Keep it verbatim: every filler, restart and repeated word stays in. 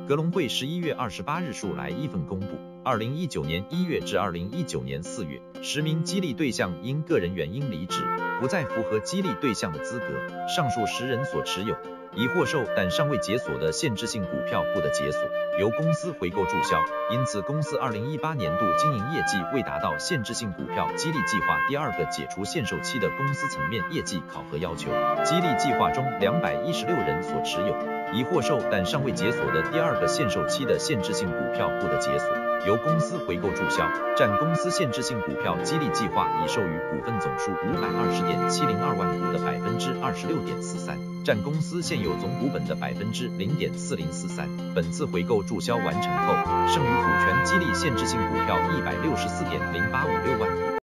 格隆会十一月二十八日数来一份公布，二零一九年一月至二零一九年四月，十名激励对象因个人原因离职，不再符合激励对象的资格，上述十人所持有已获售但尚未解锁的限制性股票不得解锁，由公司回购注销。因此，公司二零一八年度经营业绩未达到限制性股票激励计划第二个解除限售期的公司层面业绩考核要求。激励计划中两百一十六人所持有已获售但尚未解锁的第二个限售期的限制性股票不得解锁，由公司回购注销，占公司限制性股票激励计划已授予股份总数五百二十点七零二万股的百分之二十六点四三，占公司现有总股本的百分之零点四零四三。本次回购注销完成后，剩余股权激励限制性股票一百六十四点零八五六万股。